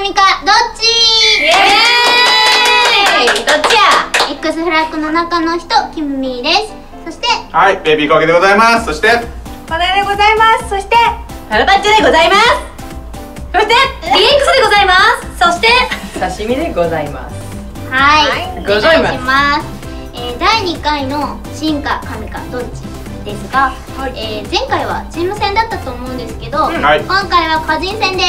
神かどっち？ イエーイ。どっちや。 X フラッグの中の人、キムミーです。そしてはい、ベイビーコーケでございます。そしてパネでございます。そしてハラパッチョでございます。そして DX でございます。そして刺身でございます。 はい、 ございます。 お願いします。第2回の神か神かどっちですが、前回はチーム戦だったと思うんですけど、今回は個人戦です。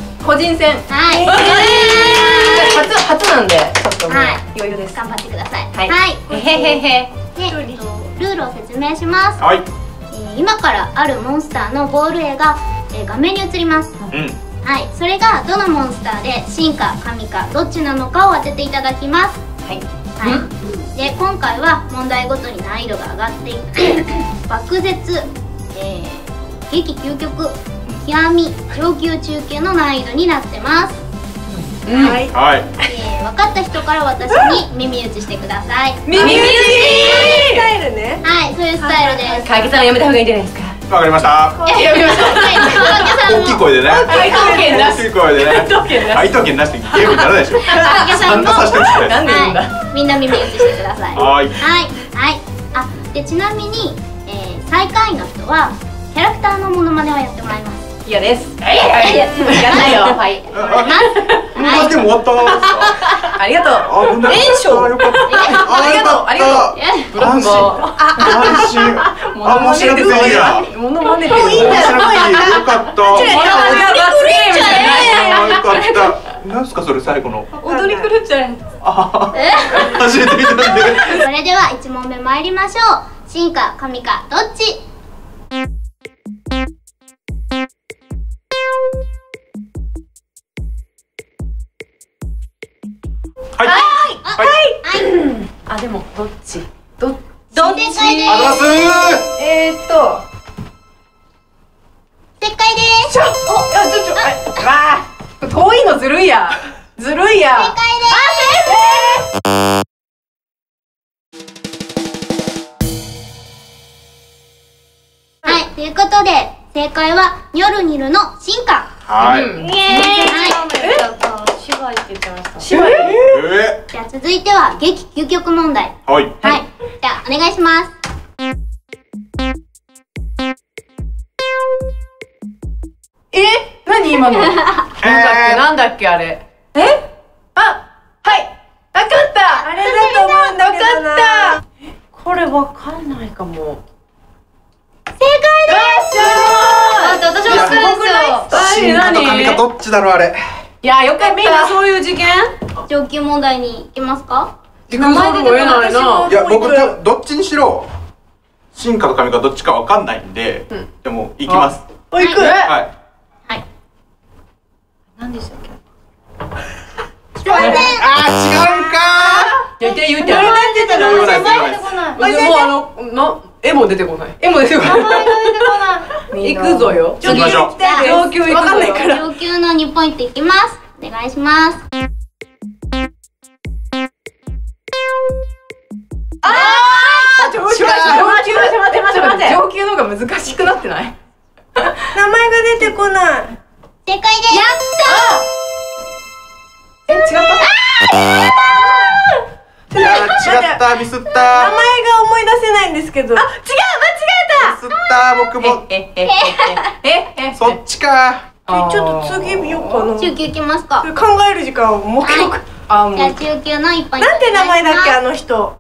個人戦。 はい。 初なんでちょっともう余裕です。 頑張ってください。 はい。 はい。 へへへ。 で、ルールを説明します。 はい。 今からあるモンスターのボール絵が画面に映ります。はい。それがどのモンスターで神か神かどっちなのかを当てていただきます。はい。はい。で、今回は問題ごとに難易度が上がっていって爆絶、激究極、極み、上級中級の難易度になってます。はい。はい。分かった人から私に耳打ちしてください。 耳打ちスタイルね。 はい、そういうスタイルです。 かげさんやめた方がいいんじゃないですか。 わかりました。 やめましょう。 大きい声でね。 大きい声でね。 愛刀剣なしでゲームにならないでしょ。参加させてほしい。 なんで言うんだ。 みんな耳打ちしてください。 はい。 はい。はい。あ、でちなみに最下位の人はキャラクターのモノマネをやってもらいます。 嫌です。やらないよ。はい。 あ、でも終わった。 ありがとう。連勝。ありがとう。ありがとう。 安心。安心。あ、もう知らなくていいや。 モノマネでいいんだよ。 よかった。よかった。なんすかそれ最後の。 踊り狂っちゃう。 初めて見たんで。 それでは1問目参りましょう。神か神かどっち？ はい。はい。 あ、でもどっち？どっち？ 正解です。 正解です。 遠いのずるいや。ずるいや。 正解です。はい、ということで正解はニョルニルの進化。 はい。 イエーイ。 芝居って言ってました。芝居。 じゃあ続いては激究極問題。 はい。 はい。じゃあお願いします。 何今の？なんだっけあれ。あ、はい。わかった。あれだと思うんだけどな。わかった。これわかんないかも。 正解です。 私もそうですよ。 神かと神かどっちだろうあれ。 いや、よかった。みんなそういう事件？ 上級問題に行きますか？ 名前出てこないな。 いや、僕どっちにしろ神かと神かどっちかわかんないんで、でも行きます。 行く。 はい。 はい。 何でしたっけ？ 残念。 あー、違うんか言って。 言わない。 絵も出てこない。絵も出てこない。名前が出てこない。行くぞよ。 行きましょう。 上級わかんないから。 上級の2ポイントいきます。お願いします。 上級の方が難しくなってない？ 名前が出てこない。 正解です。 やったー。違った？ いや、違った、ミスった。 名前が思い出せないんですけど。 違う、間違えミスった、僕も。そっちか。 ちょっと次見ようかな。 中級いきますか。 考える時間をもう一回。 じゃあ中級の1ポイント。 なんて名前だっけあの人。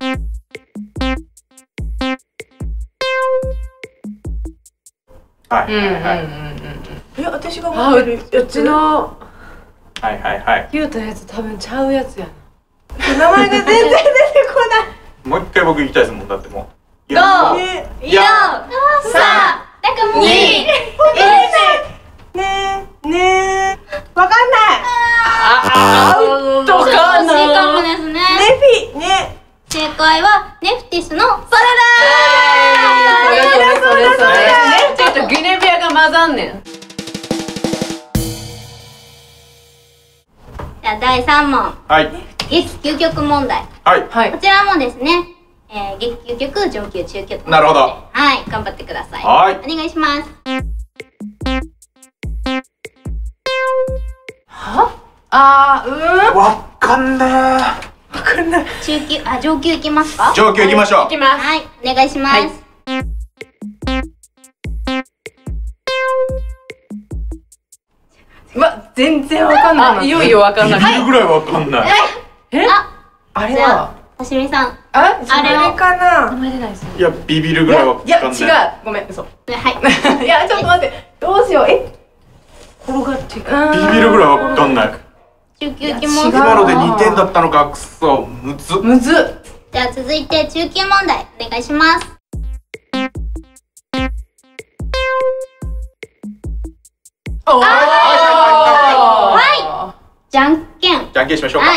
はい。 私が持ってるやつのはい。 言うたやつ多分ちゃうやつやな。名前が全然出てこない。 もう一回僕行きたいですもん、だってもう。 5、4、3、2、 ねえ。わかんない。 アウトかな。 惜しいかもですね。 ネフィね。 正解はネフティスのそれだー。ちょっとギネビアが混ざんねん。 じゃあ第3問。 はい。 激究極問題。 はい。 こちらもですね、激究極、上級、中級と。 なるほど。 はい、頑張ってください。 はい。 お願いします。 は？ わかんね上級いきますか？ 上級いきましょう。 いきます。 はい、お願いします。 うわ、全然わかんない。いよいよわかんない。 ビビるぐらいわかんない。 あれははしみさん。 あれかな。 名前出ないですよ。 いや、ビビるぐらいわかんない。 いや、違う。ごめん、嘘。 はい。 いや、ちょっと待って。どうしよう。転がっていく。 ビビるぐらいわかんない。 中級いきます。 今ので2点だったのか、くそ、むずっ。 むずっ。 じゃあ続いて中級問題お願いします。はい。じゃんけん。 じゃんけんしましょうか。 はい。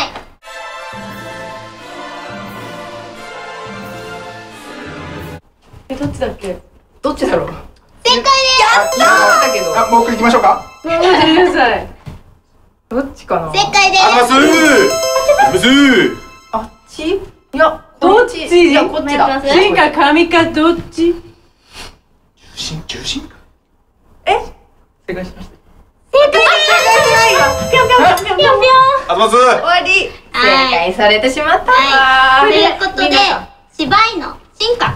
どっちだっけ？どっちだろう？ 正解です。 だけど。 もう一回行きましょうか。 待ってください。どっちかな？ 正解です。 むずー。 あっち？いや、どっち？いや、こっちだ。 進か神かどっち？ 中心か。 正解しました。 正解です。ぴょんぴょんぴょんぴょんぴょん。 終終わり。正解されてしまった。 はい。ということで芝居の進化。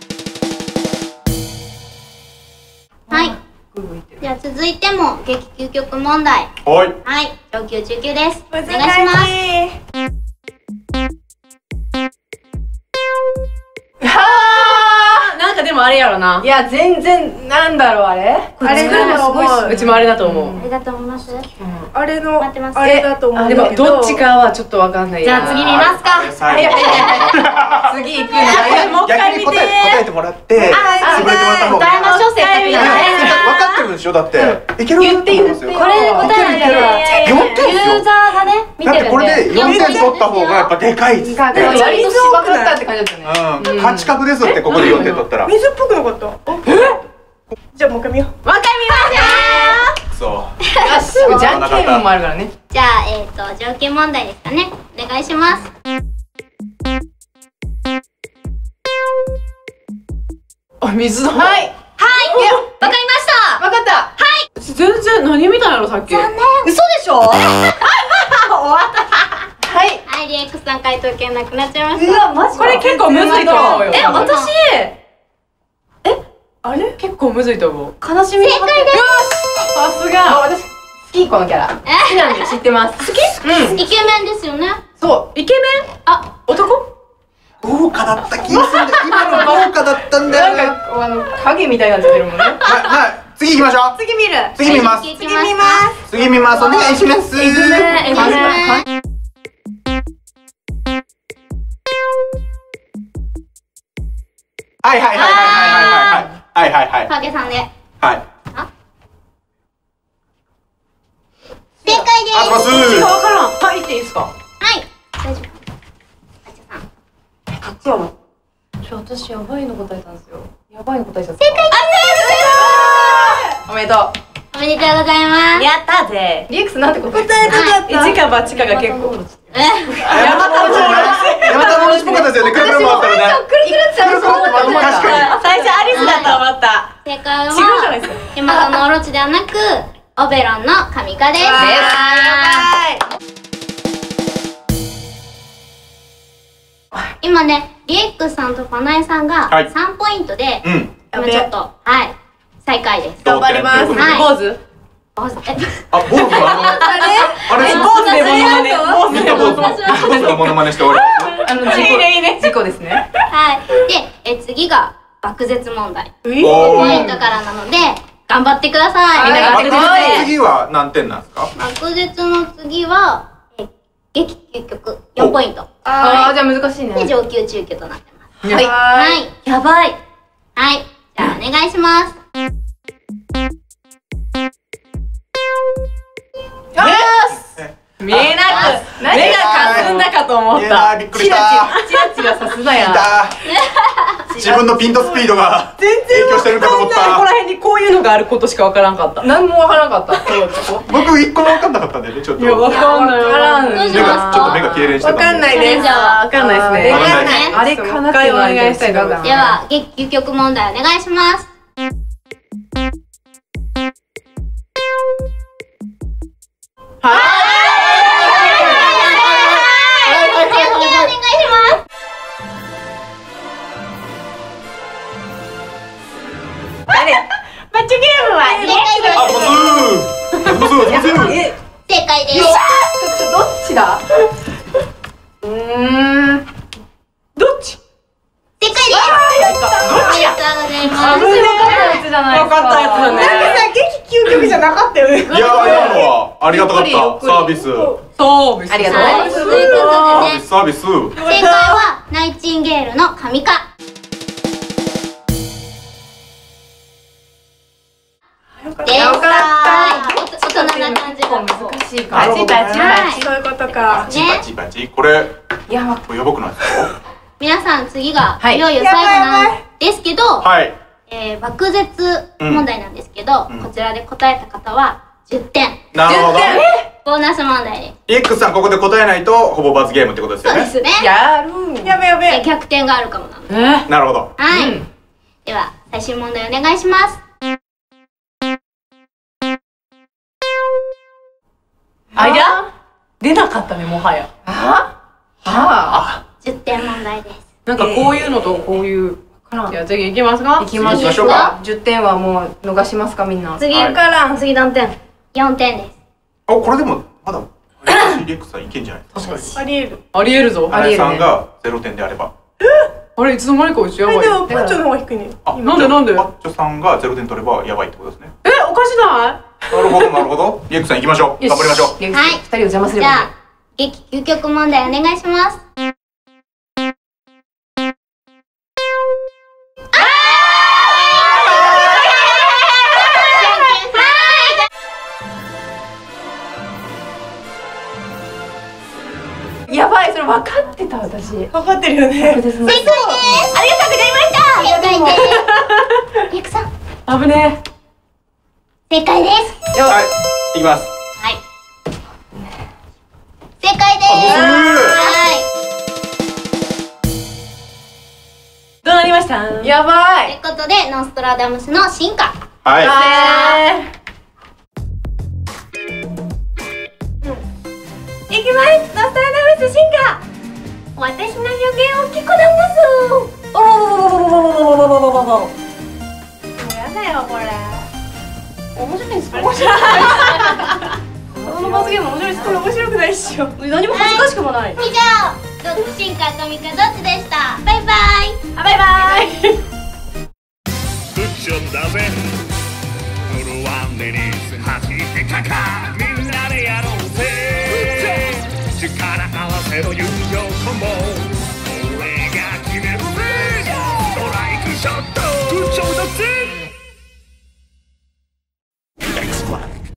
はい。じゃあ続いても激究極問題。 はい。 はい。上級中級です。お願いします。 なんかでもあれやろな。いや、全然、なんだろう、あれあれだと思う。 うちもあれだと思う。 あれだと思います。 あれの、 待ってます。 あれだと思う。 でも、どっちかはちょっとわかんない。 じゃあ次見ますか。 次行くの。 逆に答えてもらって、潰れてもらった方が。 答えましょう、せっかくだから。 分かってるんでしょ、だって。いける言って言って。 これで答えなきゃユーザーがね、見てるんで。 だってこれで4点取った方がやっぱでかいっつって。 割と分かったって感じだったね。 勝ち確ですって、ここで4点取ったら。 水っぽくなかった。じゃあもう一回見よう。 もう一回見ましょう。 そう。 よし、じゃんけんもあるからね。 じゃあ条件問題ですかね。お願いします。 あ、水だ。はい。 はい。わかりました。 わかった。はい。全然何見たんやろさっき。 残念。 嘘でしょ？終わった。はい。 はい、リエックスさん回答権なくなっちゃいましうた。 わ、マジこれ結構むずいと思うよ。私。 あれ？ 結構むずいと思う。 悲しみ。正解です。 さすが。私好きこのキャラ。好きなんで知ってます。好き？ イケメンですよね。 そう。イケメン？あ、男？ 豪華だった気がするんだ。今の豪華だったんだよ。 なんか影みたいになっちゃってるもんね。 はい、次行きましょう。 次見る。 次見ます。 次見ます。 次見ます。お願いします。 えぐめ。 はいはいはいはいはいはいはいはい。 影さんで。 はい。 正解です。 あ、ます。 わからん。はい、言っていいですか？ はい。大丈夫。あちゃさん。 どっちやろ？私やばいの答えたんですよ。やばいの答えちゃった。 正解です。 おめでとう。 おめでとうございます。 やったぜ。リエックスなんて答え答えたかった。 一か八かが結構。 ヤマタノオロチっぽかったですよね。くるくる回ったらね。 くるくるってあると思った。 確かに。 最初アリスだと思った。 正解違うじゃないはですか。 ヤマタノオロチではなくオベロンのカミカです。今ね、リエックスさんとファナエさんが3ポイントで、今ちょっとはい最下位です。 頑張ります。坊主？ あ、坊主あれ坊主でモノマネ。坊主でモノマネ。 坊主がモノマネして終わり。 事故ですね。 はい。で、次が漠絶問題。 お 5ポイントからなので頑張ってください。 みんな頑張ってください。 次は何点なんですか？ 漠絶の次は激究極4ポイント。 ああ、じゃあ難しいね。 で上級中級となってます。 はい。 はい。やばい。はい。じゃあお願いします。 見えなく、目がかすんだかと思った。 びっくりした。 チラチラさすがや。 自分のピントスピードが影響してるかと思った。 ここら辺にこういうのがあることしかわからんかった。何もわからんかった。 僕一個もわかんなかったんでね、ちょっと。 いや、わかんない。わからん。 どうしますちょっと目が痙攣してたんで。 わかんないです。 わかんないですね。 わかんない。 あれかなってお願いしたいと思います。 では、激究極問題お願いします。 はい。 ありがたかった。サービス。 ありがとう。 ということでね、 サービス。 正解はナイチンゲールの神か。でした。大人な感じが難しいか。バチバチバチ。 そういうことか。 バチバチバチ。これやばくないですか？ 皆さん次がいよいよ最後なんですけど、 はい。 漠絶問題なんですけど、こちらで答えた方は10点。 なるほど。 ボーナス問題で。 X さんここで答えないとほぼ罰ゲームってことですよね。 そうですね。 やる。 やべやべ。 逆転があるかもなので。 なるほど。 はい。では最終問題お願いします。 あいや出なかったね、もはや。 10点問題です。 なんかこういうのとこういう。じゃあ次行きますか。 行きましょうか。10点はもう逃しますか、みんな。次から次何点 ？4点です。 あ、これでもまだレックさんいけんじゃないですか？ ありえる。 ありえるぞ。 花江さんが0点であれば。 あれいつの間にかうちやばい。 でもパッチョの方が低いね。 なんでパッチョさんが0点取ればやばいってことですね。 おかしない？ なるほどなるほど。レックさん行きましょう。頑張りましょう。 はい。 2人を邪魔すれば。 じゃあ激究極問題お願いします。 やばい、それ分かってた私。 分かってるよね。 正解です。ありがとうございました。正解です。リクさん。 危ね正解です。 はい、行きます。 はい。正解です。はい。 どうなりました？やばい。 ということでノストラダムスの進化。 はい。 いきます。ノストラダムス進化。私の予言を聞こだます。やだよこれ。面白いですか？面白い。 この罰ゲーム面白いですか？面白くないっしょ。何も恥ずかしくもない。 以上、どっち進化神かどっちでした。バイバイ。 バイバイ。 グッジョブだぜ。フルワンレディース弾いてかかみんなでやろうぜ。力合わせろ友情コンボ。俺が決めるぜ。ストライクショット。グッジョブだぜ。